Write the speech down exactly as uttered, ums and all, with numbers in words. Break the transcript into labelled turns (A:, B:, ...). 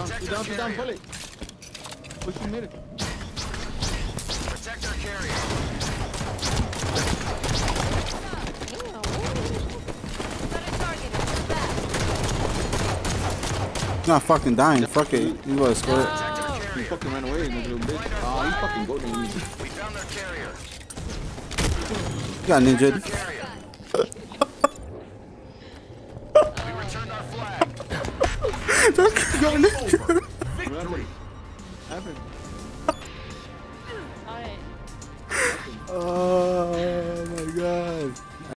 A: down, two down, two down, pull it. Push him mid.
B: Protect our carrier.
C: He's not fucking dying. Fuck it. He was scared.
A: He fucking ran away, little bitch. Oh, he fucking go down.
B: We found their carrier.
C: He got ninja.
B: We returned our flag.